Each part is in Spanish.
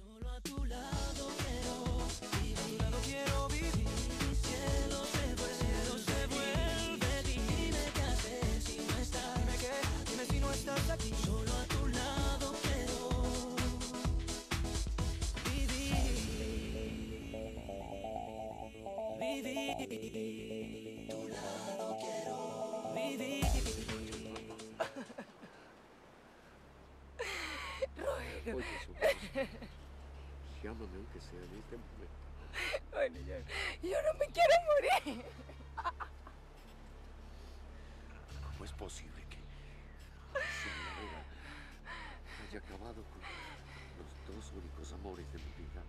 Solo a tu lado quiero vivir. A tu lado quiero vivir. Mi cielo se vuelve. Dime qué haces si no estás. Dime qué, dime si no estás aquí. Solo a tu lado quiero vivir. Vivir. A tu lado quiero vivir. Oye, Socorro, llámame aunque sea en este momento. Bueno, yo no me quiero morir. ¿Cómo es posible que Alicia Vega haya acabado con los dos únicos amores de mi vida?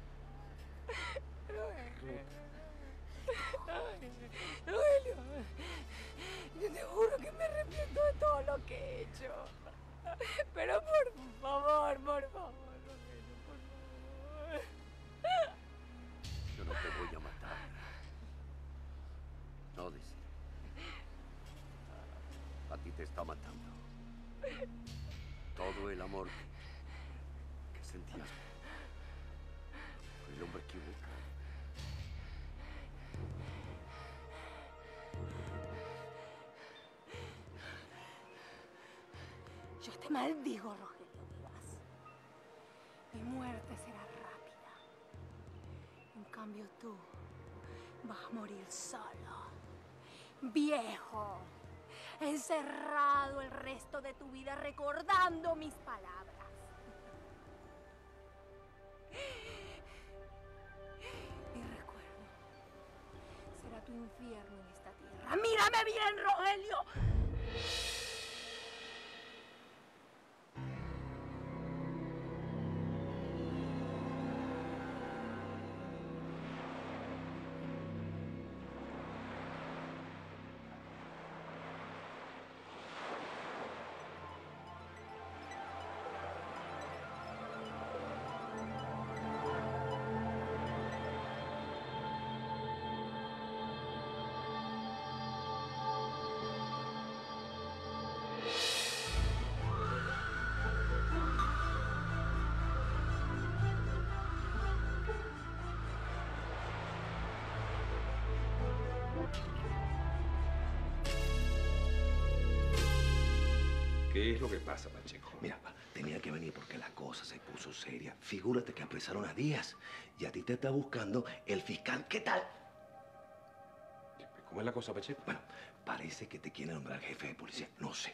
Rogelio, yo te juro que me arrepiento de todo lo que he hecho. Pero por favor, Rogelio, por favor. Yo no te voy a matar. No, Desi. A ti te está matando. Todo el amor que sentías por el hombre equivocado. Yo te maldigo, Rogelio Vivas. Mi muerte será rápida. En cambio tú vas a morir solo, viejo, encerrado el resto de tu vida recordando mis palabras. Mi recuerdo será tu infierno en esta tierra. ¡Mírame bien, Rogelio! ¿Qué es lo que pasa, Pacheco? Mira, pa, tenía que venir porque la cosa se puso seria. Figúrate que apresaron a Díaz y a ti te está buscando el fiscal. ¿Qué tal? ¿Cómo es la cosa, Pacheco? Bueno, parece que te quiere nombrar jefe de policía. No sé.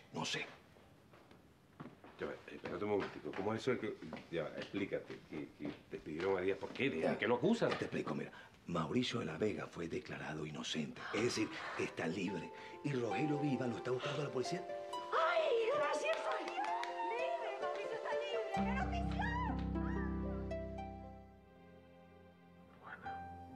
Ya, espérate un momentico. ¿Cómo es eso de que... Ya, explícate. Que despidieron a Díaz. ¿Por qué? ¿De qué lo acusan? Te explico, mira. Mauricio de la Vega fue declarado inocente. Es decir, está libre. Y Rogelio Viva lo está buscando la policía. ¡Ay, gracias, soy libre! ¡Libre! ¡Mauricio está libre! ¡Qué noticia! Juana,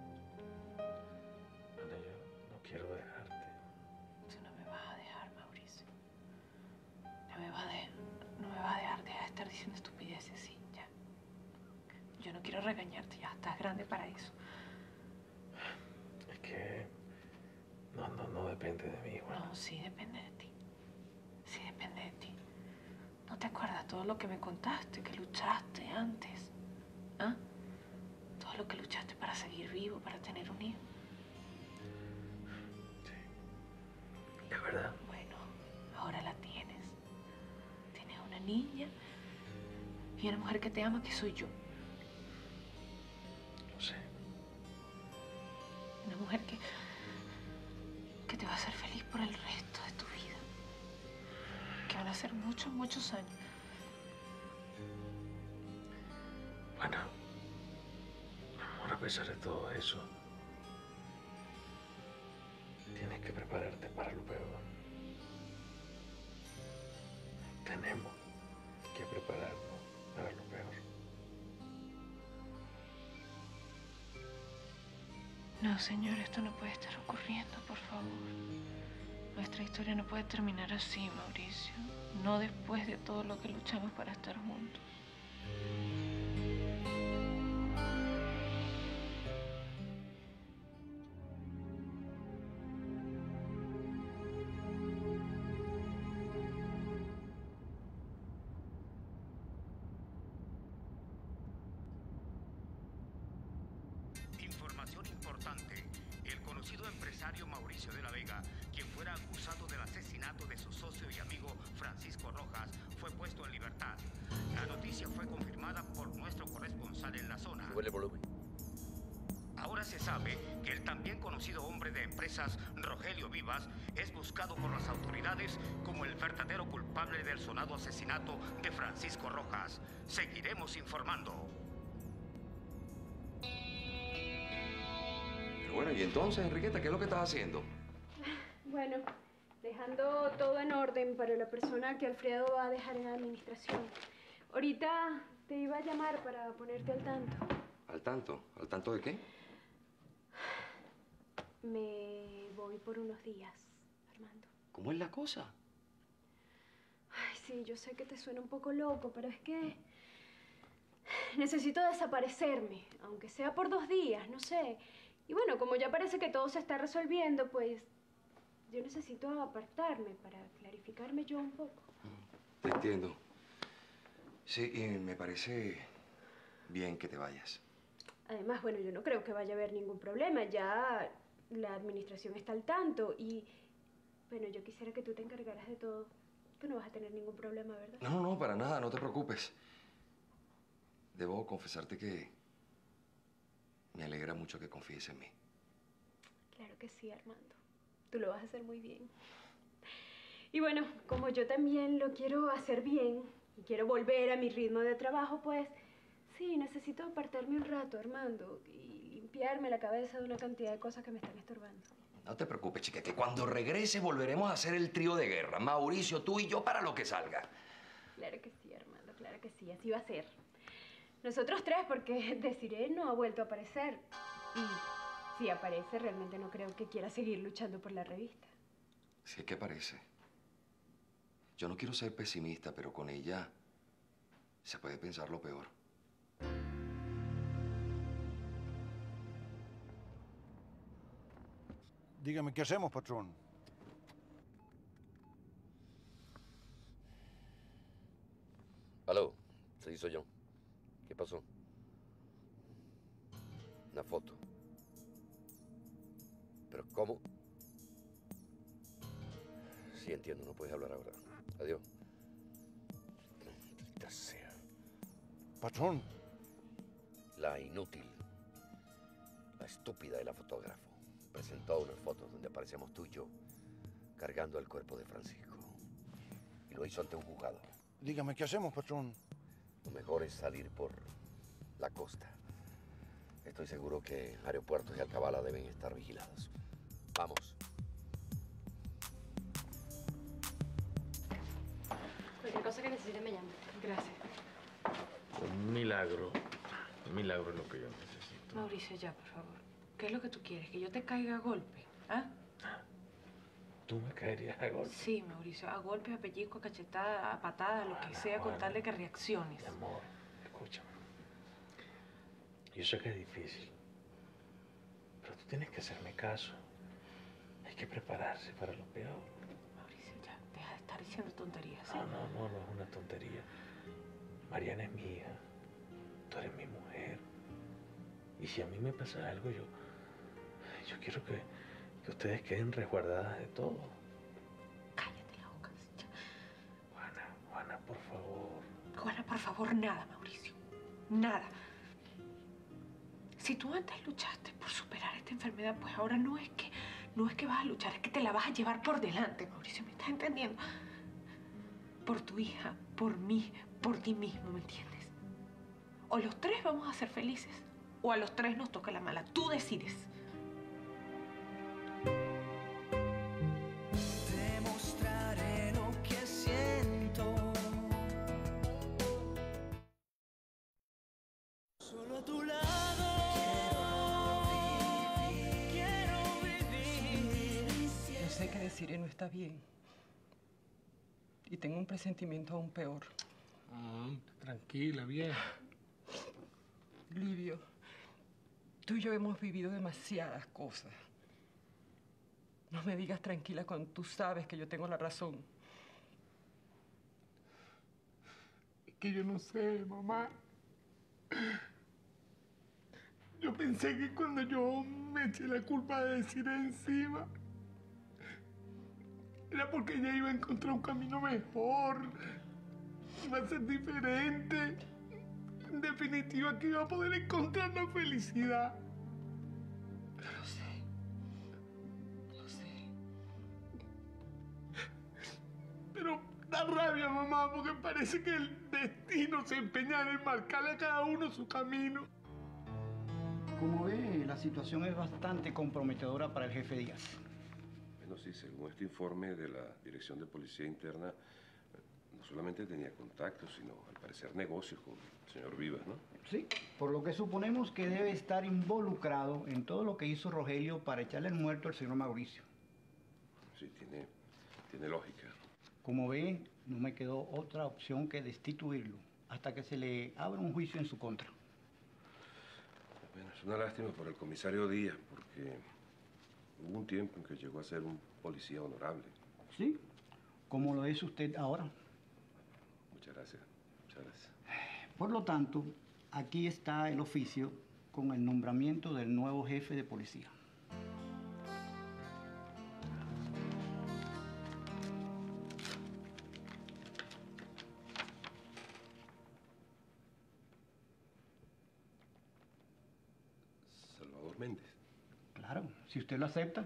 yo no quiero dejarte. Tú no me vas a dejar, Mauricio. No me vas a dejar de estar diciendo estupideces, sí, ya. Yo no quiero regañarte, ya estás grande para eso. Es que no depende de mí, Juana. No, sí depende de ti. Sí depende de ti. ¿No te acuerdas todo lo que me contaste, que luchaste antes? ¿Ah? Todo lo que luchaste para seguir vivo, para tener un hijo. Sí, es verdad. Bueno, ahora la tienes. Tienes una niña y una mujer que te ama, que soy yo. Lo sé. Una mujer que te va a hacer feliz por el resto de tu vida. Que van a ser muchos, muchos años. Bueno, amor, a pesar de todo eso, tienes que prepararte para lo peor. Tenemos que prepararnos para lo peor. No, señor, esto no puede estar ocurriendo, por favor. Nuestra historia no puede terminar así, Mauricio. No después de todo lo que luchamos para estar juntos. empresario Mauricio de la Vega, quien fuera acusado del asesinato de su socio y amigo Francisco Rojas, fue puesto en libertad. La noticia fue confirmada por nuestro corresponsal en la zona. Sube el volumen. Ahora se sabe que el también conocido hombre de empresas, Rogelio Vivas, es buscado por las autoridades como el verdadero culpable del sonado asesinato de Francisco Rojas. Seguiremos informando. Pero bueno, y entonces, Enriqueta, ¿qué es lo que estás haciendo? Bueno, dejando todo en orden para la persona que Alfredo va a dejar en la administración. Ahorita te iba a llamar para ponerte al tanto. ¿Al tanto? ¿Al tanto de qué? Me voy por unos días, Armando. ¿Cómo es la cosa? Ay, sí, yo sé que te suena un poco loco, pero es que necesito desaparecerme, aunque sea por 2 días, no sé. Y bueno, como ya parece que todo se está resolviendo, pues yo necesito apartarme para clarificarme yo un poco. Te entiendo. Sí, y me parece bien que te vayas. Además, bueno, yo no creo que vaya a haber ningún problema. Ya la administración está al tanto y, bueno, yo quisiera que tú te encargaras de todo. Tú no vas a tener ningún problema, ¿verdad? No, no, para nada, no te preocupes. Debo confesarte que me alegra mucho que confíes en mí. Claro que sí, Armando. Tú lo vas a hacer muy bien. Y bueno, como yo también lo quiero hacer bien y quiero volver a mi ritmo de trabajo, pues sí, necesito apartarme un rato, Armando, y limpiarme la cabeza de una cantidad de cosas que me están estorbando. No te preocupes, chica, que cuando regrese volveremos a hacer el trío de guerra. Mauricio, tú y yo para lo que salga. Claro que sí, Armando, claro que sí, así va a ser. Nosotros 3, porque Desiree no ha vuelto a aparecer. Y si aparece, realmente no creo que quiera seguir luchando por la revista. Sí, ¿qué parece? Yo no quiero ser pesimista, pero con ella se puede pensar lo peor. Dígame, ¿qué hacemos, patrón? Aló, sí, soy yo. ¿Qué pasó? Una foto. ¿Pero cómo? Sí, entiendo, no puedes hablar ahora. Adiós. Maldita sea. Patrón. La inútil, la estúpida de la fotógrafo presentó unas fotos donde aparecíamos tú y yo cargando el cuerpo de Francisco. Y lo hizo ante un juzgado. Dígame, ¿qué hacemos, patrón? Lo mejor es salir por la costa. Estoy seguro que aeropuertos y Alcabala deben estar vigilados. Vamos. Cualquier cosa que necesite me llame. Gracias. Un milagro es lo que yo necesito. Mauricio, ya, por favor. ¿Qué es lo que tú quieres? ¿Que yo te caiga a golpe? ¿Ah? ¿Tú me caerías a golpe? Sí, Mauricio, a golpe, a pellizco, a cachetada, a patada, lo que sea, con tal de que reacciones. Mi amor, escúchame. Yo sé que es difícil, pero tú tienes que hacerme caso. Hay que prepararse para lo peor. Mauricio, ya, deja de estar diciendo tonterías, ¿sí? No es una tontería. Mariana es mi hija, tú eres mi mujer. Y si a mí me pasa algo, yo quiero que ustedes queden resguardadas de todo. Cállate la boca, ya. Juana, por favor. Juana, por favor, nada, Mauricio. Nada. Si tú antes luchaste por superar esta enfermedad, pues ahora no es que vas a luchar, es que te la vas a llevar por delante, Mauricio. ¿Me estás entendiendo? Por tu hija, por mí, por ti mismo, ¿me entiendes? O los 3 vamos a ser felices, o a los 3 nos toca la mala. Tú decides. Te mostraré lo que siento. Solo a tu lado. Quiero vivir. Yo sé que Desiree no está bien. Y tengo un presentimiento aún peor. Tranquila, vieja. Livio, tú y yo hemos vivido demasiadas cosas. No me digas tranquila cuando tú sabes que yo tengo la razón. Es que yo no sé, mamá. Yo pensé que cuando yo me eché la culpa de decir encima, era porque ella iba a encontrar un camino mejor, iba a ser diferente. En definitiva, que iba a poder encontrar la felicidad. Lo sé. Lo sé. Pero da rabia, mamá, porque parece que el destino se empeña en marcarle a cada uno su camino. Como ve, la situación es bastante comprometedora para el jefe Díaz. Bueno, sí, según este informe de la Dirección de Policía Interna, no solamente tenía contactos, sino al parecer negocios con el señor Vivas, ¿no? Sí, por lo que suponemos que debe estar involucrado en todo lo que hizo Rogelio para echarle el muerto al señor Mauricio. Sí, tiene lógica. Como ve, no me quedó otra opción que destituirlo hasta que se le abra un juicio en su contra. Bueno, es una lástima por el comisario Díaz, porque hubo un tiempo en que llegó a ser un policía honorable. Sí, como lo es usted ahora. Muchas gracias, muchas gracias. Por lo tanto, aquí está el oficio con el nombramiento del nuevo jefe de policía. Salvador Méndez. Claro, si usted lo acepta.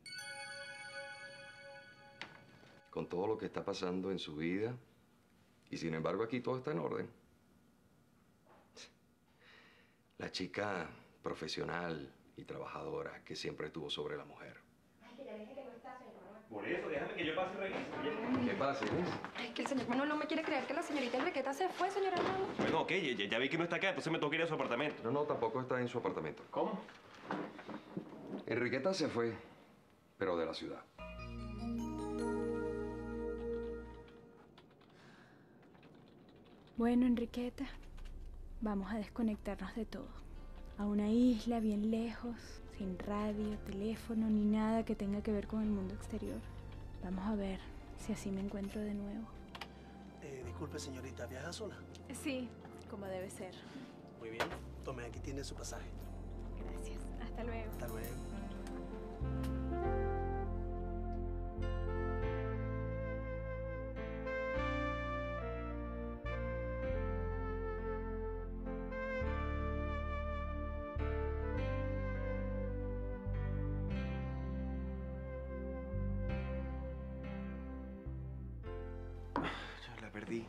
Con todo lo que está pasando en su vida, y sin embargo aquí todo está en orden. La chica profesional y trabajadora que siempre estuvo sobre la mujer. Ay, que ya dije que no está, señor Manuel. Por eso, déjame que yo pase y revise. ¿Qué pasa, Inés? Ay, que el señor Manuel no me quiere creer que la señorita Enriqueta se fue, señor Armando. Bueno, ok, ya vi que no está acá, entonces me tengo que ir a su apartamento. No, tampoco está en su apartamento. ¿Cómo? Enriqueta se fue, pero de la ciudad. Bueno, Enriqueta, vamos a desconectarnos de todo. A una isla bien lejos, sin radio, teléfono, ni nada que tenga que ver con el mundo exterior. Vamos a ver si así me encuentro de nuevo. Disculpe, señorita, ¿viaja sola? Sí, como debe ser. Muy bien. Tome, aquí tiene su pasaje. Gracias. Hasta luego. Hasta luego. La perdí.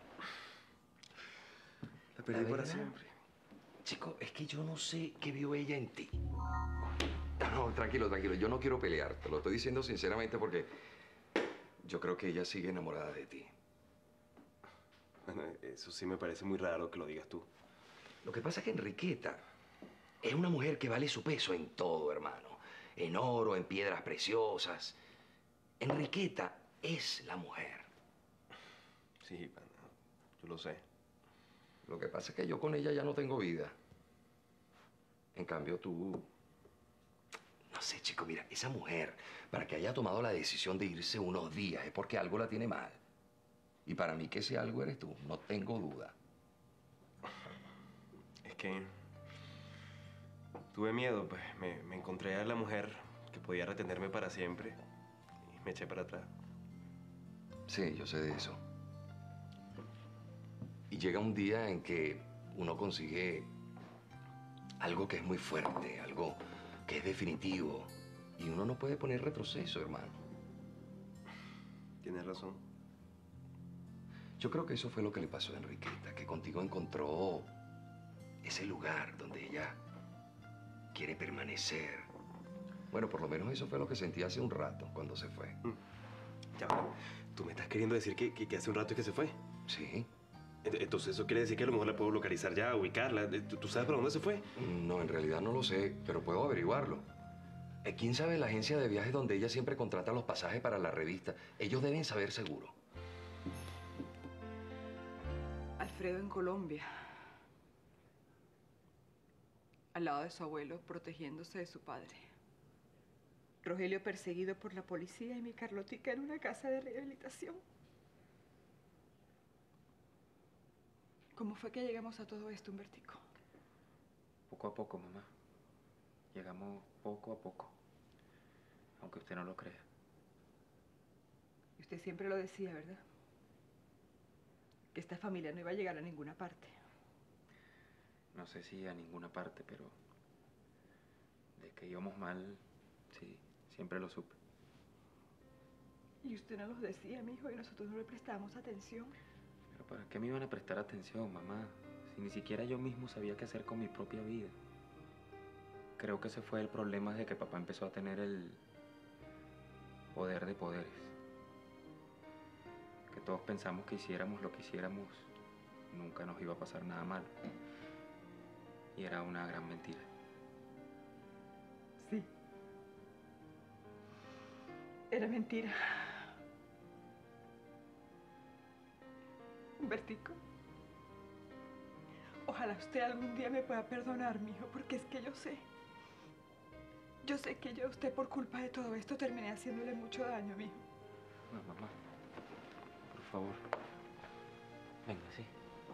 La ¿La perdí para verdad? siempre. Chico, es que yo no sé qué vio ella en ti. No, tranquilo, tranquilo. Yo no quiero pelear. Te lo estoy diciendo sinceramente porque yo creo que ella sigue enamorada de ti. Bueno, eso sí me parece muy raro que lo digas tú. Lo que pasa es que Enriqueta es una mujer que vale su peso en todo, hermano. En oro, en piedras preciosas. Enriqueta es la mujer. Sí, yo lo sé. Lo que pasa es que yo con ella ya no tengo vida. En cambio, tú... No sé, chico, mira, esa mujer, para que haya tomado la decisión de irse unos días, es porque algo la tiene mal. Y para mí que ese algo eres tú, no tengo duda. Es que tuve miedo, pues me encontré a la mujer que podía retenerme para siempre y me eché para atrás. Sí, yo sé de eso. Y llega un día en que uno consigue algo que es muy fuerte, algo que es definitivo. Y uno no puede poner retroceso, hermano. Tienes razón. Yo creo que eso fue lo que le pasó a Enriqueta, que contigo encontró Ese lugar donde ella quiere permanecer. Bueno, por lo menos eso fue lo que sentí hace un rato cuando se fue. Ya va. ¿Tú me estás queriendo decir que hace un rato es que se fue? Sí. Entonces eso quiere decir que a lo mejor la puedo localizar ya, ubicarla. ¿Tú sabes para dónde se fue? No, en realidad no lo sé, pero puedo averiguarlo. ¿Quién sabe la agencia de viajes donde ella siempre contrata los pasajes para la revista? Ellos deben saber seguro. Alfredo en Colombia. Al lado de su abuelo, protegiéndose de su padre. Rogelio perseguido por la policía y mi Carlotica en una casa de rehabilitación. ¿Cómo fue que llegamos a todo esto, Humbertico? poco a poco, mamá. Llegamos poco a poco. Aunque usted no lo crea. Y usted siempre lo decía, ¿verdad? Que esta familia no iba a llegar a ninguna parte. No sé si a ninguna parte, pero de que íbamos mal, sí, siempre lo supe. Y usted no los decía, mijo, y nosotros no le prestábamos atención. Pero ¿para qué me iban a prestar atención, mamá? Si ni siquiera yo mismo sabía qué hacer con mi propia vida. Creo que ese fue el problema desde que papá empezó a tener el poder de poderes. Que todos pensamos que hiciéramos lo que hiciéramos, nunca nos iba a pasar nada malo. Y era una gran mentira. Sí. Era mentira. Humbertico, ojalá usted algún día me pueda perdonar, mijo, porque es que yo sé que yo a usted por culpa de todo esto terminé haciéndole mucho daño, mijo. No, mamá, por favor, venga, sí.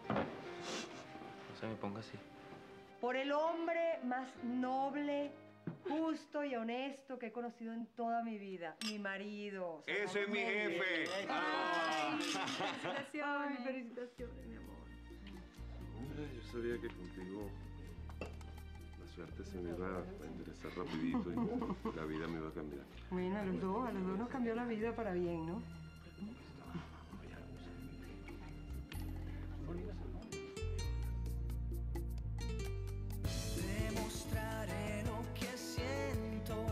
No se me ponga así. Por el hombre más noble, justo y honesto que he conocido en toda mi vida, mi marido. ¡Ese es mi jefe! Ay, felicitaciones. Felicitaciones, mi amor. Yo sabía que contigo la suerte se me iba a enderezar rapidito y la vida me iba a cambiar. Bueno, a los dos nos cambió la vida para bien, ¿no? Demostraré lo que siento.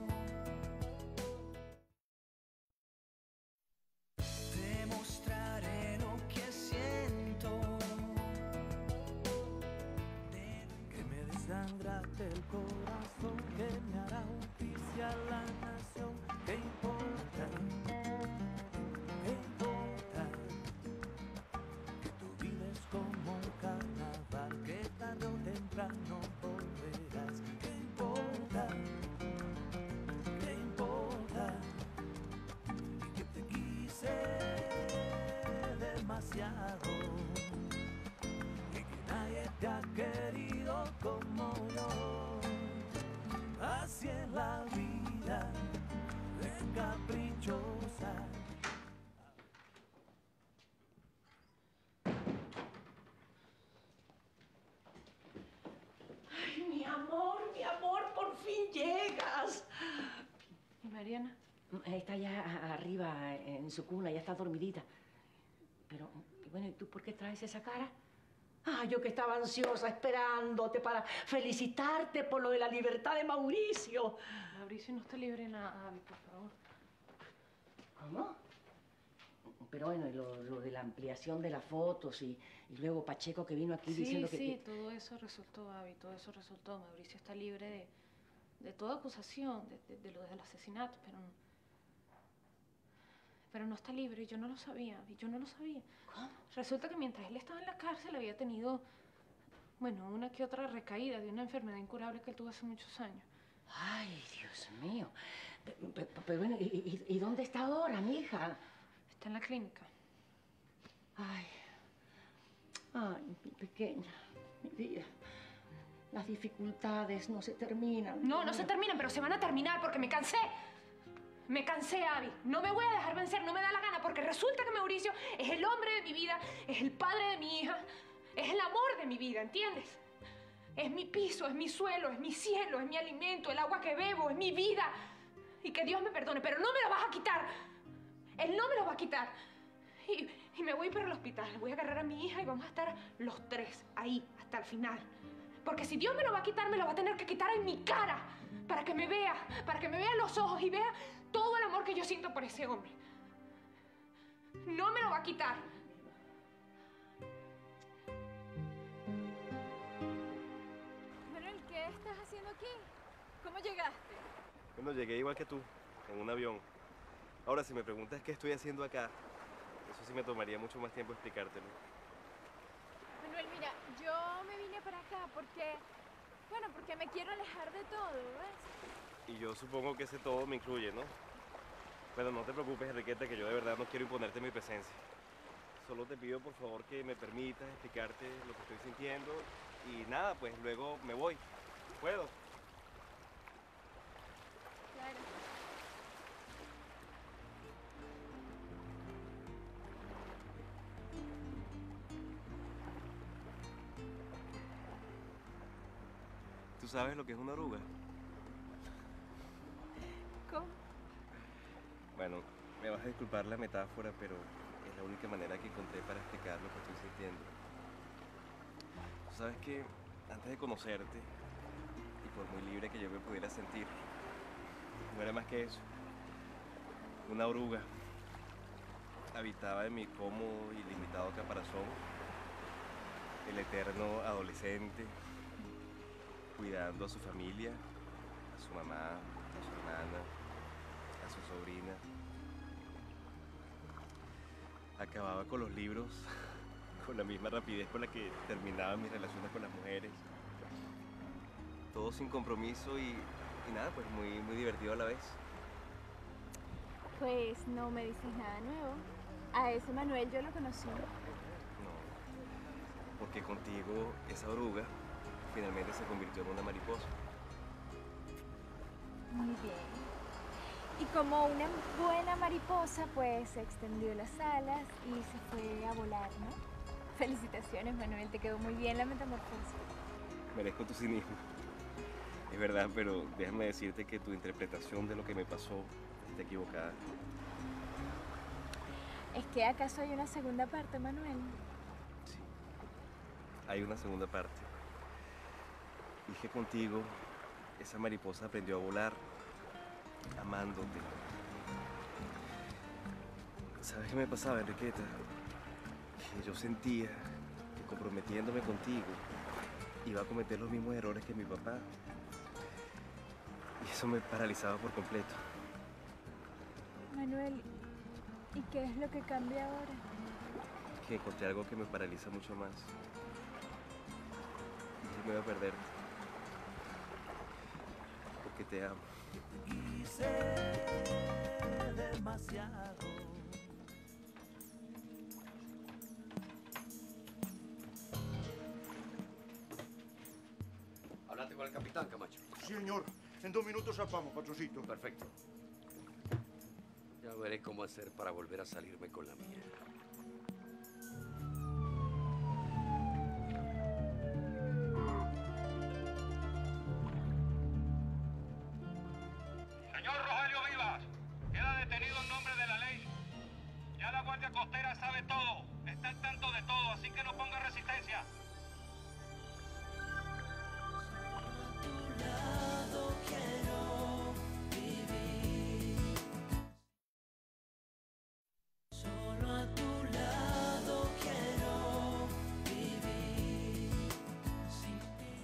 Demostraré lo que siento. Que me desangraste el corazón, que me hará justicia a la nación. ¿Qué importa? ¿Qué importa? Que tu vida es como un carnaval, que tarde o temprano volverás. ¿Qué importa? ¿Qué importa? Y que te quise demasiado, y que nadie te ha querido como yo. Así es la vida, de caprichosa. Ay, mi amor, por fin llegas. ¿Y Mariana? Está allá arriba, en su cuna, ya está dormidita. Pero, bueno, ¿y tú por qué traes esa cara? Ah, yo que estaba ansiosa, esperándote para felicitarte por lo de la libertad de Mauricio. Mauricio no está libre de nada, Abby, por favor. ¿Cómo? Pero bueno, y lo de la ampliación de las fotos y luego Pacheco que vino aquí diciendo que... Sí, todo eso resultó, Abby, todo eso resultó. Mauricio está libre de toda acusación, de lo del asesinato, pero no está libre. Yo no lo sabía, Abby, yo no lo sabía. ¿Cómo? Resulta que mientras él estaba en la cárcel había tenido, bueno, una que otra recaída de una enfermedad incurable que él tuvo hace muchos años. Ay, Dios mío. Pero bueno, ¿y dónde está ahora, mija? Está en la clínica. Ay, mi pequeña, mi vida. Las dificultades no se terminan. No se terminan, pero se van a terminar porque me cansé. Me cansé, Abby. No me voy a dejar vencer, no me da la gana, porque resulta que Mauricio es el hombre de mi vida, es el padre de mi hija, es el amor de mi vida, ¿entiendes? Es mi piso, es mi suelo, es mi cielo, es mi alimento, el agua que bebo, es mi vida. Y que Dios me perdone, pero no me lo vas a quitar. Él no me lo va a quitar. Y me voy para el hospital. Voy a agarrar a mi hija y vamos a estar los tres ahí hasta el final. Porque si Dios me lo va a quitar, me lo va a tener que quitar en mi cara. Para que me vea los ojos y vea todo el amor que yo siento por ese hombre. No me lo va a quitar. Manuel, ¿qué estás haciendo aquí? ¿Cómo llegaste? Bueno, llegué igual que tú, en un avión. Ahora, si me preguntas qué estoy haciendo acá, eso sí me tomaría mucho más tiempo explicártelo. Manuel, mira, yo me vine para acá porque me quiero alejar de todo, ¿ves? Y yo supongo que ese todo me incluye, ¿no? Pero no te preocupes, Enriqueta, que yo de verdad no quiero imponerte mi presencia. Solo te pido, por favor, que me permitas explicarte lo que estoy sintiendo Y nada, pues luego me voy. ¿Puedo? Claro. ¿Tú sabes lo que es una oruga? ¿Cómo? Bueno, me vas a disculpar la metáfora, pero es la única manera que encontré para explicar lo que estoy sintiendo. Tú sabes que antes de conocerte, y por muy libre que yo me pudiera sentir, no era más que eso. Una oruga habitaba en mi cómodo y limitado caparazón, el eterno adolescente, cuidando a su familia, a su mamá, a su hermana, a su sobrina. Acababa con los libros con la misma rapidez con la que terminaba mis relaciones con las mujeres. Todo sin compromiso y nada, pues muy divertido a la vez. Pues no me dices nada nuevo. A ese Manuel yo lo conocí. No, porque contigo esa oruga finalmente se convirtió en una mariposa. Muy bien. Y como una buena mariposa, pues se extendió las alas y se fue a volar, ¿no? Felicitaciones, Manuel, te quedó muy bien la metamorfosis. Merezco tu cinismo. Es verdad, pero déjame decirte que tu interpretación de lo que me pasó está equivocada. ¿Es que acaso hay una segunda parte, Manuel? Sí, hay una segunda parte. Y es que contigo esa mariposa aprendió a volar, amándote. ¿Sabes qué me pasaba, Enriqueta? Que yo sentía que comprometiéndome contigo iba a cometer los mismos errores que mi papá. Y eso me paralizaba por completo. Manuel, ¿y qué es lo que cambia ahora? Que encontré algo que me paraliza mucho más. Y me voy a perderte. Porque te amo. Y sé demasiado. ¿Hablaste con el capitán, Camacho? Sí, señor. En 2 minutos zarpamos, patroncito. Perfecto. Ya veré cómo hacer para volver a salirme con la mía. Señor Rogelio Vivas, queda detenido en nombre de la ley. Ya la Guardia Costera sabe todo, está al tanto de todo, así que no ponga resistencia. Lado quiero vivir. Solo a tu lado quiero vivir. Sin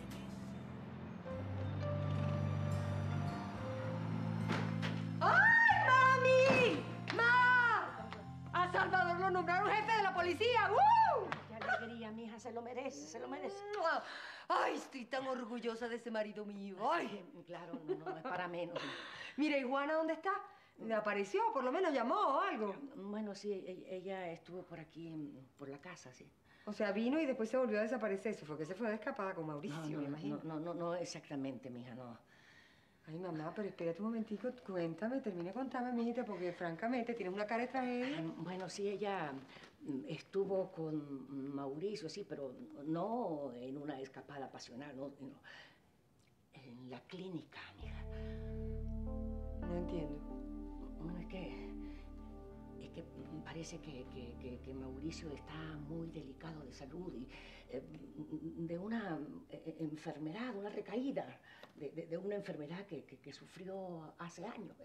¡Ay, mami! ¡Ma! A Salvador lo nombraron jefe de la policía. Qué alegría, mija, se lo merece, se lo merece. Ay, estoy tan orgullosa de ese marido mío. Ay. Claro, no es para menos. Mira, ¿y Juana dónde está? ¿Me apareció? Por lo menos llamó o algo. Bueno, sí, ella estuvo por aquí, por la casa, sí. O sea, vino y después se volvió a desaparecer. Se fue que se fue de escapada con Mauricio, me imagino. No exactamente, mija, no. Ay, mamá, pero espérate un momentico. Cuéntame, termine de contarme, mijita, porque francamente tienes una cara de tragedia. Bueno, sí, ella estuvo con Mauricio, sí, pero no en una escapada pasional, no, en la clínica, mija. No entiendo. Bueno, es que parece que Mauricio está muy delicado de salud y de una enfermedad, una recaída, de una enfermedad que sufrió hace años.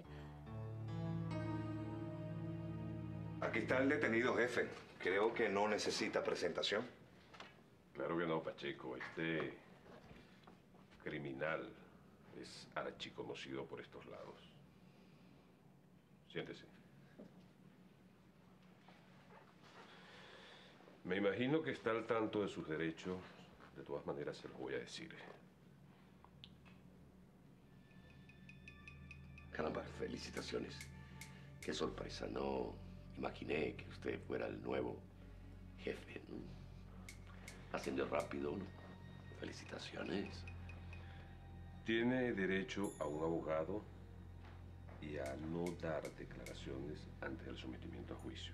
Aquí está el detenido, jefe. Creo que no necesita presentación. Claro que no, Pacheco. Este criminal es archiconocido por estos lados. Siéntese. Me imagino que está al tanto de sus derechos. De todas maneras, se los voy a decir. Caramba, felicitaciones. Qué sorpresa, no imaginé que usted fuera el nuevo jefe, ¿no? Ascendió rápido, ¿no? Felicitaciones. Tiene derecho a un abogado y a no dar declaraciones antes del sometimiento a juicio.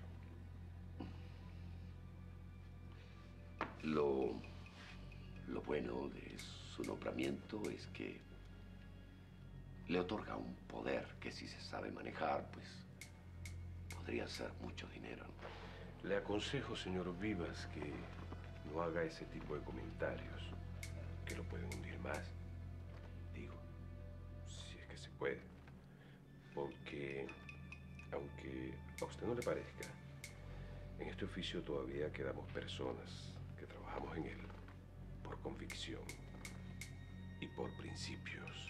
Lo bueno de su nombramiento es que le otorga un poder que si se sabe manejar, pues podría ser mucho dinero. Le aconsejo, señor Vivas, que no haga ese tipo de comentarios que lo pueden hundir más. Digo, si es que se puede. Porque, aunque a usted no le parezca, en este oficio todavía quedamos personas que trabajamos en él por convicción y por principios.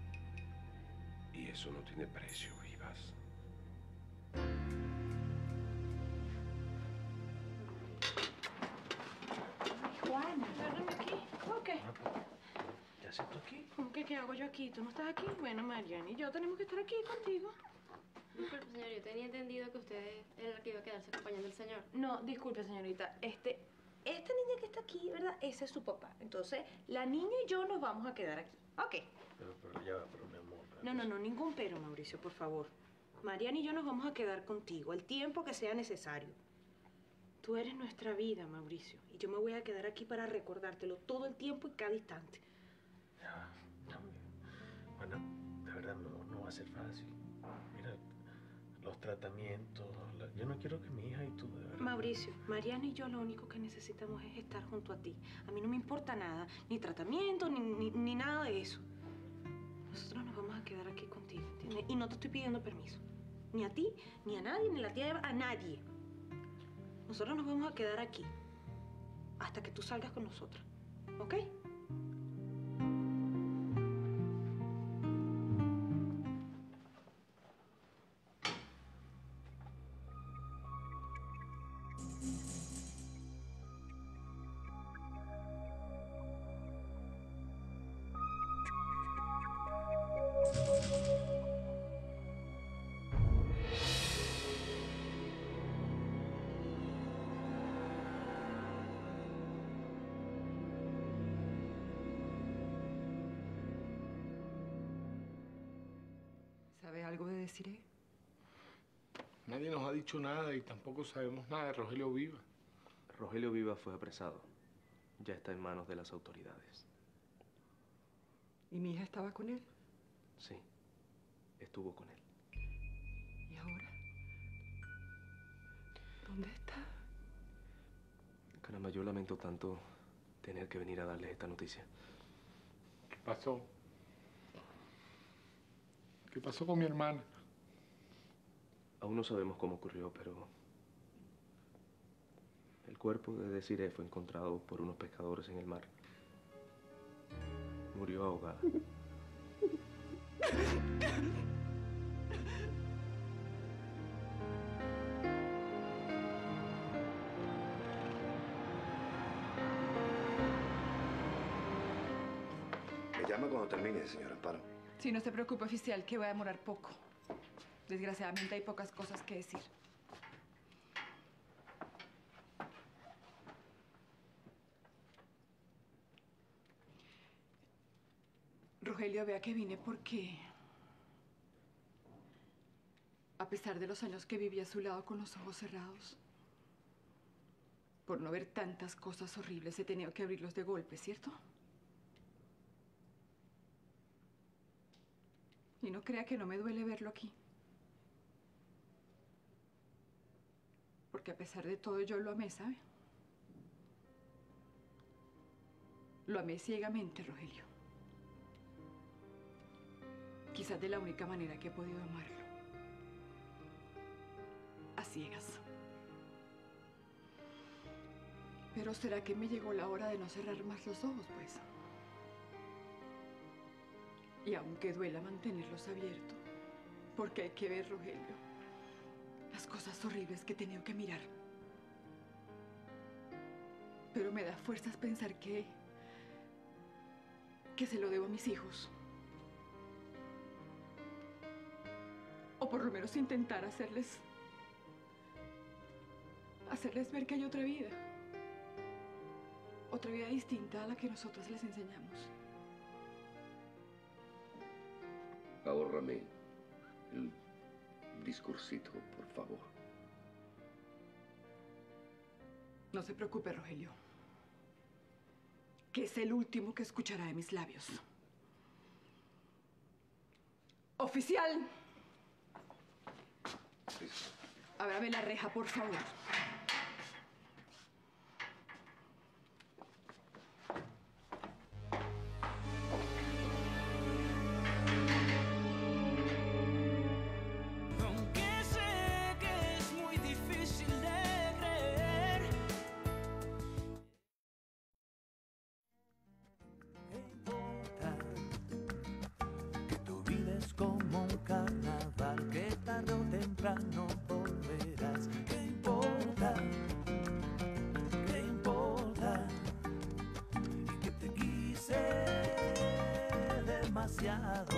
Y eso no tiene precio, Vivas. Juana, agárrame aquí. ¿Cómo qué? ¿Qué haces tú aquí? ¿Cómo que qué hago yo aquí? ¿Tú no estás aquí? Bueno, Mariana y yo tenemos que estar aquí contigo. Disculpe, señor, yo tenía entendido que usted era el que iba a quedarse acompañando al señor. No, disculpe, señorita. Esta niña que está aquí, ¿verdad? Ese es su papá. Entonces, la niña y yo nos vamos a quedar aquí. Ok. Pero ya va, pero mi amor. No, ningún pero, Mauricio, por favor. Mariana y yo nos vamos a quedar contigo el tiempo que sea necesario. Tú eres nuestra vida, Mauricio. Y yo me voy a quedar aquí para recordártelo todo el tiempo y cada instante. Bueno, de verdad no va a ser fácil. Mira, los tratamientos. Yo no quiero que mi hija y tú, de verdad. Mauricio, Mariana y yo lo único que necesitamos es estar junto a ti. A mí no me importa nada, ni tratamiento, ni nada de eso. Nosotros nos vamos a quedar aquí contigo, ¿entiendes? Y no te estoy pidiendo permiso. Ni a ti, ni a nadie, ni a la tía Eva, a nadie. Nosotros nos vamos a quedar aquí hasta que tú salgas con nosotras, ¿ok? ¿Sabes algo de Desiree? Nadie nos ha dicho nada y tampoco sabemos nada de Rogelio Vivas. Rogelio Vivas fue apresado. Ya está en manos de las autoridades. ¿Y mi hija estaba con él? Sí, estuvo con él. ¿Y ahora? ¿Dónde está? Caramba, yo lamento tanto tener que venir a darles esta noticia. ¿Qué pasó? ¿Qué pasó con mi hermana? Aún no sabemos cómo ocurrió, pero el cuerpo de Desiree fue encontrado por unos pescadores en el mar. Murió ahogada. Me llama cuando termine, señor Amparo. Sí, no se preocupe, oficial, que voy a demorar poco. Desgraciadamente hay pocas cosas que decir. Rogelio, vea que vine porque, a pesar de los años que viví a su lado con los ojos cerrados, por no ver tantas cosas horribles, he tenido que abrirlos de golpe, ¿cierto? Y no crea que no me duele verlo aquí. Porque a pesar de todo yo lo amé, ¿sabe? Lo amé ciegamente, Rogelio. Quizás de la única manera que he podido amarlo. A ciegas. Pero ¿será que me llegó la hora de no cerrar más los ojos, pues? Y aunque duela mantenerlos abiertos, porque hay que ver, Rogelio, las cosas horribles que he tenido que mirar. Pero me da fuerzas pensar que se lo debo a mis hijos. O por lo menos intentar hacerles ver que hay otra vida. otra vida distinta a la que nosotros les enseñamos. Ahórrame el discursito, por favor. No se preocupe, Rogelio, que es el último que escuchará de mis labios. Oficial. Ábrame la reja, por favor. Aunque sé que es muy difícil de creer. ¿Qué importa? Que tu vida es como un carnaval, que tarde o temprano volverás. ¿Qué importa? ¿Qué importa? Y que te quise demasiado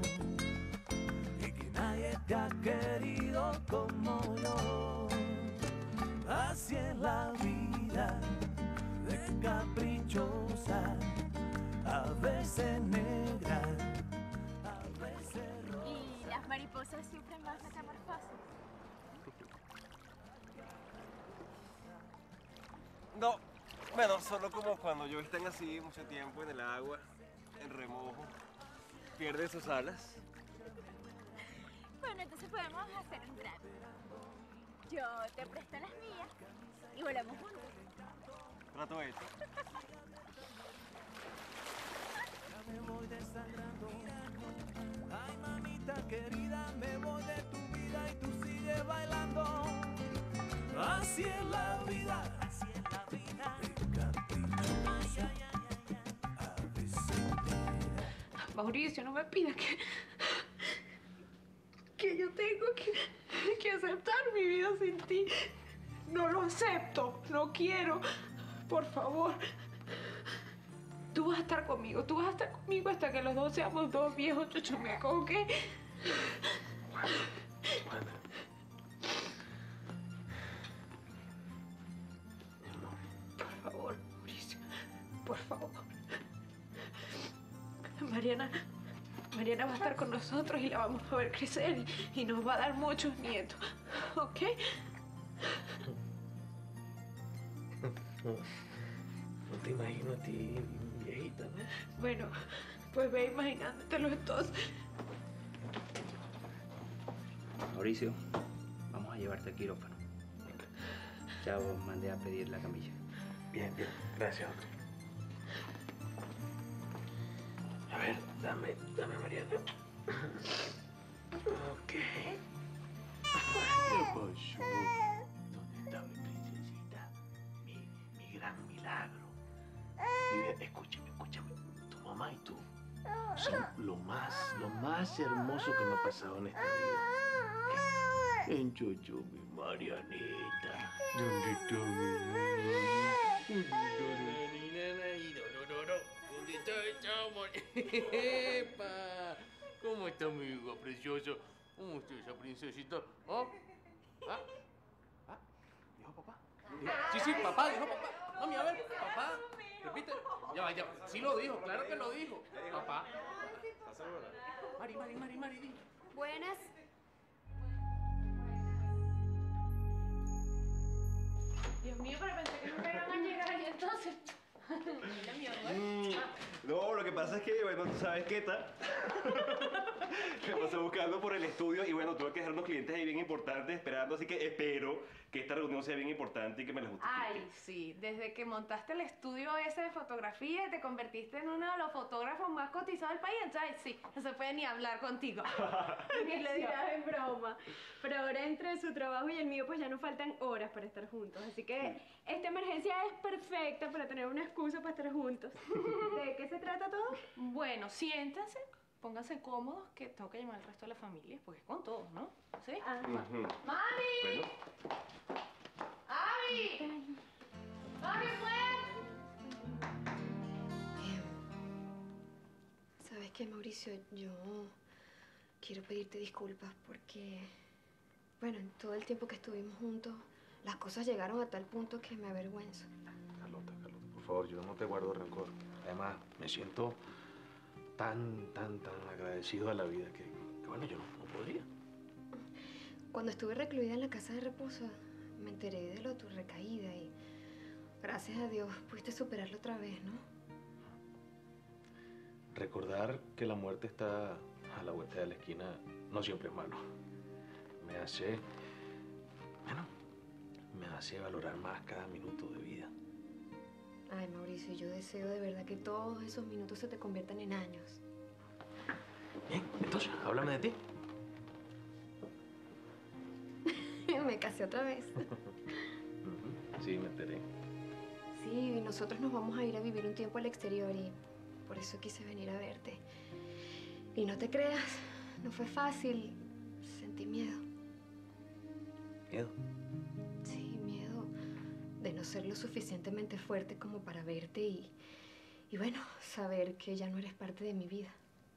y que nadie te ha querido como yo. Así es la vida de caprichosa, a veces negra, a veces rosa. ¿Y las mariposas sufren más metamorfosis? No, bueno, solo como cuando yo están así mucho tiempo en el agua, en remojo, pierden sus alas. Bueno, entonces podemos hacer un trato. Yo te presto las mías y volamos juntos. Trato hecho. Ya me voy desangrando. Ay, mamita querida, me voy de tu vida y tú sigues bailando. Así es la vida, así es la vida. Caprichosa, a veces negra. Mauricio, no me pidas que yo tengo que aceptar mi vida sin ti. No lo acepto, no quiero. Por favor. Tú vas a estar conmigo hasta que los dos seamos dos viejos chuchumecos, ¿ok? Juana. Por favor, Mauricio, por favor. Mariana va a estar con nosotros y la vamos a ver crecer y nos va a dar muchos nietos, ¿ok? No te imagino a ti viejita, ¿no? Bueno, pues ve imaginándotelo entonces. Mauricio, vamos a llevarte al quirófano. Ya os mandé a pedir la camilla. Bien, bien. Gracias, doctor. A ver, dame, Mariana. Ok. ¿Qué pasó? ¿Dónde está mi princesita? Mi gran milagro. Escúchame. Tu mamá y tú son lo más hermoso que me ha pasado en esta vida. Enchucho, mi Marianita. ¿Dónde está mi ¿Dónde está el chamo? ¡Epa! ¿Cómo está mi hijo precioso? ¿Cómo está esa princesita? ¿Ah? ¿Ah? ¿Ah? ¿Dijo papá? Sí, papá, dijo papá. Mami, a ver, papá. Repite. Ya va. Sí lo dijo, claro que lo dijo. Papá. ¿Estás segura? Mari, di. Buenas. Dios mío, pero pensé que nunca iban a llegar y entonces... Mira, mi amor. No, lo que pasa es que, bueno, tú sabes qué tal. Me pasé buscando por el estudio y, bueno, tuve que dejar unos clientes ahí bien importantes esperando, así que espero que esta reunión sea bien importante y que me la justifique. Ay, sí. Desde que montaste el estudio ese de fotografía y te convertiste en uno de los fotógrafos más cotizados del país, entonces, sí, no se puede ni hablar contigo. Ni lo dirás en broma. Pero ahora entre su trabajo y el mío, pues ya nos faltan horas para estar juntos. Así que esta emergencia es perfecta para tener una excusa para estar juntos. ¿De qué se trata todo? Bueno, siéntanse, pónganse cómodos, que tengo que llamar al resto de la familia, porque es con todos, ¿no? ¿Sí? Ujú. ¡Mami! Bueno. ¡Mami! ¡Mami, ¿Sabes qué, Mauricio? Yo quiero pedirte disculpas porque, bueno, en todo el tiempo que estuvimos juntos, las cosas llegaron a tal punto que me avergüenzo. Carlota, por favor, yo no te guardo rencor. Además, me siento tan agradecido a la vida que bueno, yo no podría. Cuando estuve recluida en la casa de reposo, me enteré de lo de tu recaída y gracias a Dios pudiste superarlo otra vez, ¿no? Recordar que la muerte está a la vuelta de la esquina no siempre es malo. Me hace valorar más cada minuto de vida. Ay, Mauricio, yo deseo de verdad que todos esos minutos se te conviertan en años. Bien, entonces, háblame de ti. Me casé otra vez. Sí, me enteré. Sí, nosotros nos vamos a ir a vivir un tiempo al exterior y por eso quise venir a verte. Y no te creas, no fue fácil. Sentí miedo. ¿Miedo? Sí, miedo de no ser lo suficientemente fuerte como para verte y bueno, saber que ya no eres parte de mi vida.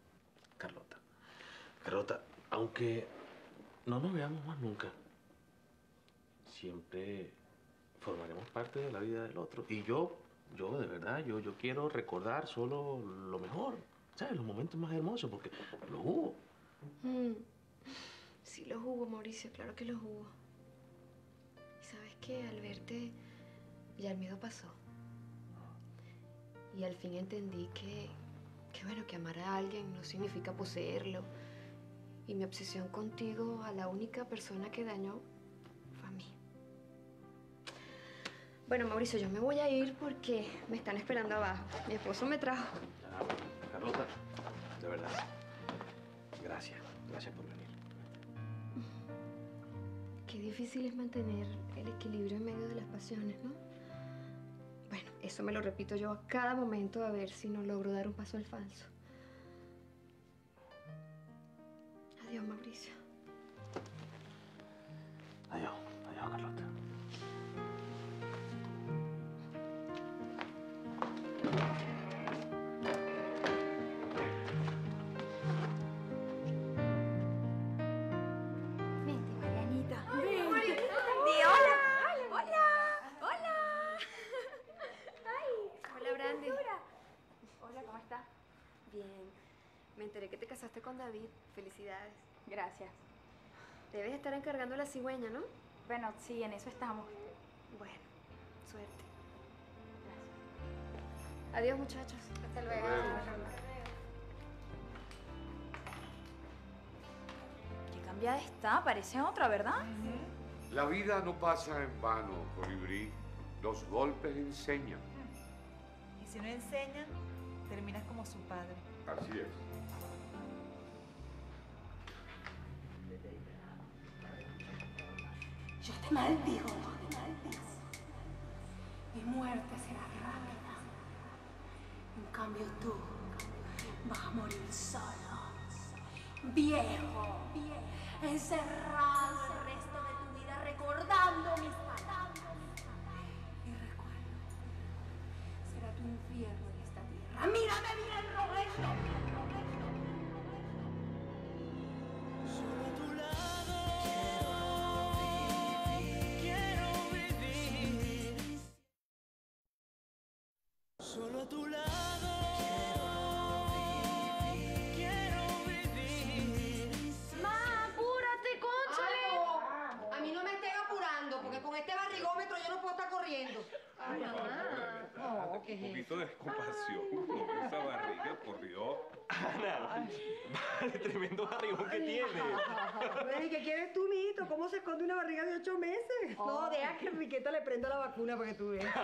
Carlota, aunque no nos veamos más nunca, siempre formaremos parte de la vida del otro. Y yo de verdad, yo quiero recordar solo lo mejor, ¿sabes? Los momentos más hermosos, porque los hubo. Sí, los hubo, Mauricio, claro que los hubo. Y sabes que al verte, ya el miedo pasó. Y al fin entendí que bueno, que amar a alguien no significa poseerlo. Y mi obsesión contigo, a la única persona que dañó, fue a mí. Bueno, Mauricio, yo me voy a ir porque me están esperando abajo. Mi esposo me trajo. Carlota, de verdad, gracias por venir. Qué difícil es mantener el equilibrio en medio de las pasiones, ¿no? Bueno, eso me lo repito yo a cada momento a ver si no logro dar un paso al falso. Adiós, Mauricio. Adiós, Carlota. Vente, Marianita. Vente. Hola. Hola, Brandy. Hola, ¿cómo estás? Bien. Me enteré que te casaste con David. Felicidades. Gracias. Debes estar encargando la cigüeña, ¿no? Bueno, sí, en eso estamos. Bueno, suerte. Adiós, muchachos. Hasta luego. Qué cambiada está, parece otra, ¿verdad? La vida no pasa en vano, Colibrí. Los golpes enseñan. Y si no enseñan, terminas como su padre. Así es. Yo te maldigo, Mi muerte será rápida. En cambio tú vas a morir solo, viejo, encerrado el resto de tu vida recordando mis palabras. Y recuerda, será tu infierno en esta tierra. ¡Mírame bien, Roberto! Solo a tu lado quiero vivir. Solo a tu lado quiero vivir. ¡Ma, apúrate, cónchale! A mí no me estén apurando, porque con este barrigómetro yo no puedo estar corriendo. Ay, mamá. No, ¿qué Un es poquito de compasión con esa barriga, por Dios. Ana, vale, tremendo barrigón que tiene. ¿Y qué quieres tú, mijito? ¿Cómo se esconde una barriga de 8 meses? No, deja que Enriqueta le prenda la vacuna para que tú veas.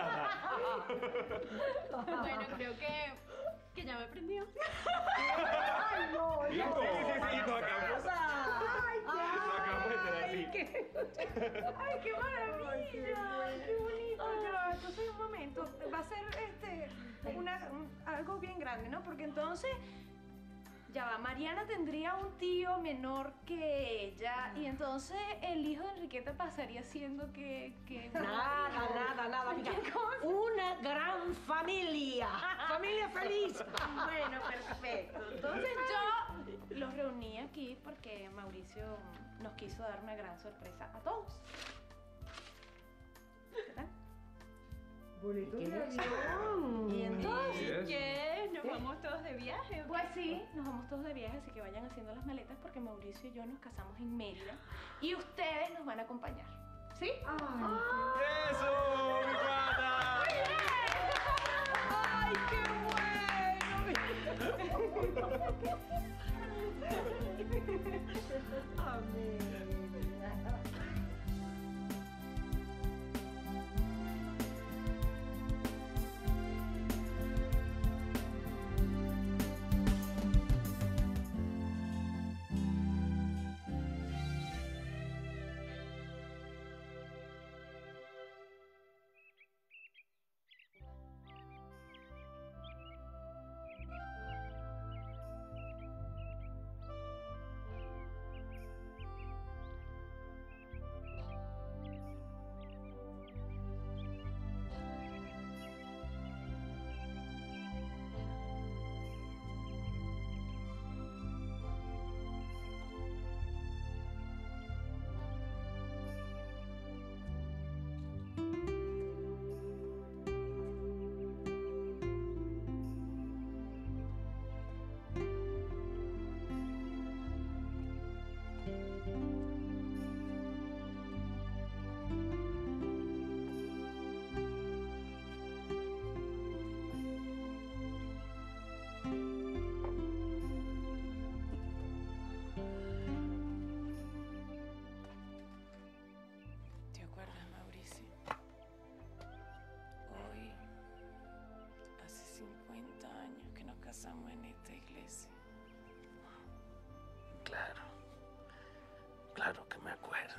Bueno, creo que ya me prendió. Ay, no, Sí, nos acabamos. Nos acabamos de enterar, sí. ¡Ay, qué maravilla! ¡Qué bonito! Ya, entonces, un momento. Va a ser algo bien grande, ¿no? Porque entonces, ya va, Mariana tendría un tío menor que ella y entonces el hijo de Enriqueta pasaría siendo que... Nada, mira. Una gran familia. ¡Familia feliz! Bueno, perfecto. Entonces yo los reuní aquí porque Mauricio nos quiso dar una gran sorpresa a todos. ¿Qué tal? Boleto ¿Qué de es? avión. ¿Y entonces ¿Qué? ¿Nos ¿Qué? vamos todos de viaje? Pues sí, nos vamos todos de viaje, así que vayan haciendo las maletas porque Mauricio y yo nos casamos en Mérida y ustedes nos van a acompañar. ¿Sí? ¡Eso, mi pana! ¡Ay, qué bueno! Amén. ¿Te acuerdas, Mauricio? Hoy, hace 50 años que nos casamos en esta iglesia. Claro, claro que me acuerdo.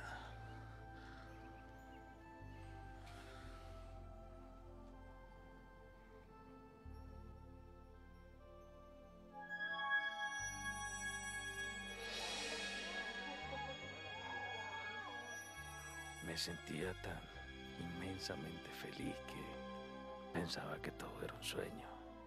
Me sentía tan inmensamente feliz que pensaba que todo era un sueño.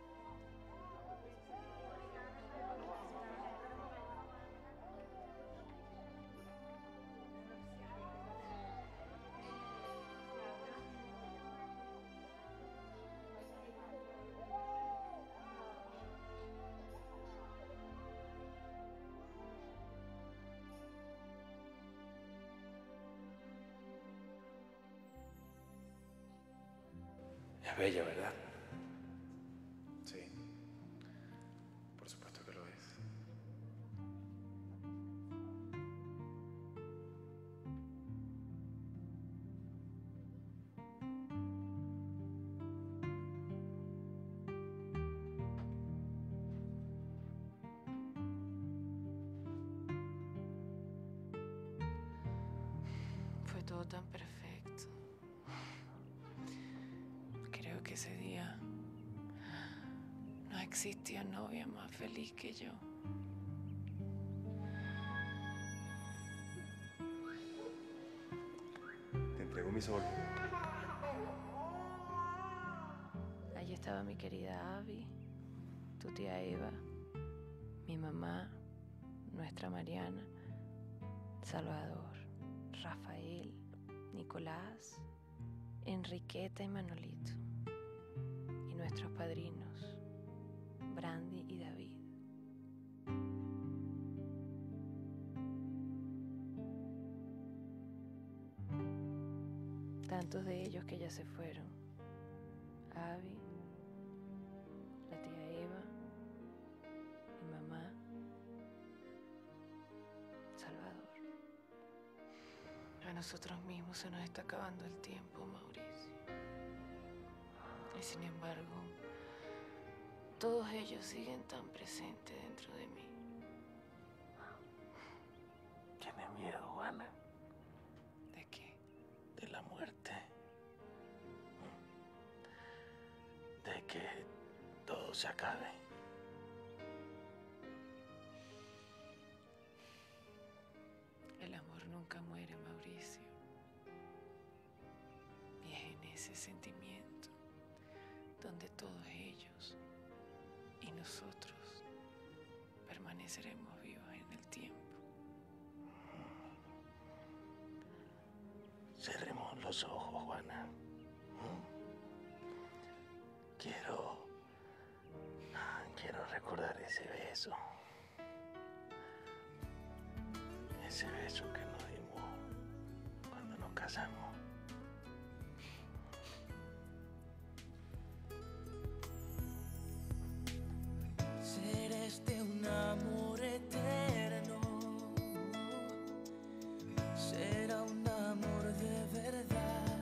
Es bella, ¿verdad? Sí, por supuesto que lo es. Fue todo tan perfecto. Creo que ese día no existía novia más feliz que yo. Te entrego mi sol. Allí estaba mi querida Abby, tu tía Eva, mi mamá, nuestra Mariana, Salvador, Rafael, Nicolás, Enriqueta y Manolito. Y nuestros padrinos, Brandy y David. Tantos de ellos que ya se fueron. Abby, la tía Eva, mi mamá, Salvador. A nosotros mismos se nos está acabando el tiempo, Mauricio. Y sin embargo, todos ellos siguen tan presentes dentro de mí. ¿Tienes miedo, Juana? ¿De qué? De la muerte. De que todo se acabe. El amor nunca muere, Mauricio. Y es en ese sentimiento donde todos ellos y nosotros permaneceremos vivos en el tiempo. Cerremos los ojos, Juana. Quiero recordar ese beso. Ese beso que nos dimos cuando nos casamos. Seres de un amor eterno. Será un amor de verdad.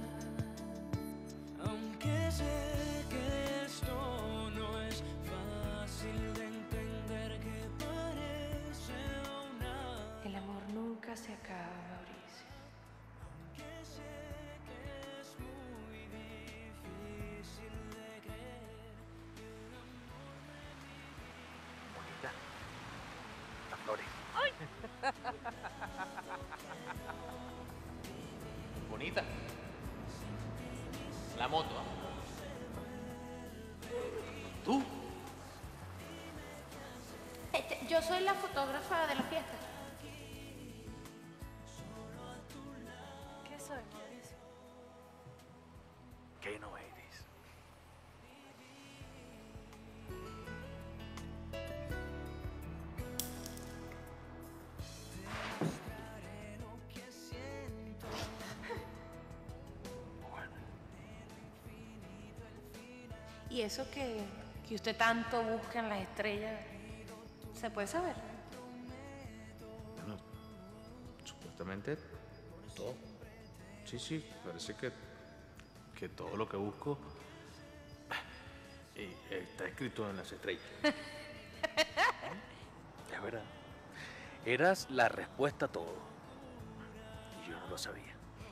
Aunque sé que esto no es fácil de entender, que parece una... El amor nunca se acaba, Mauricio. Aunque sé que es muy difícil de creer, el amor de mi Bonita. Las flores. Bonita. La moto, ¿ah? ¿Tú? Yo soy la fotógrafa de la fiesta. ¿Qué soy, Mauricio? ¿Qué no eres? Y eso que usted tanto busca en las estrellas, ¿se puede saber? Bueno, supuestamente todo. Sí, parece que todo lo que busco está escrito en las estrellas. Es verdad. Eras la respuesta a todo. Y yo no lo sabía.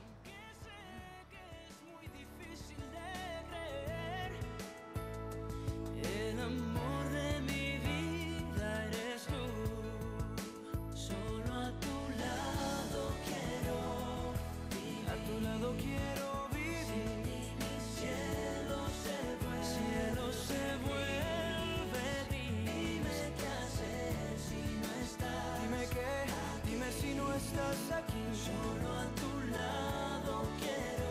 El amor de mi vida eres tú. Solo a tu lado quiero vivir. A tu lado quiero vivir. Sin ti mi cielo se vuelve gris. Dime qué hacer si no estás. Dime qué, dime si no estás aquí. Solo a tu lado quiero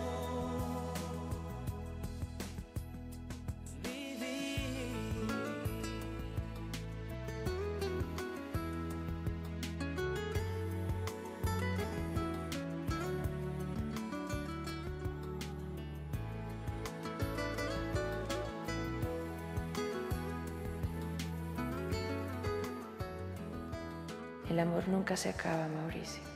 El amor nunca se acaba, Mauricio.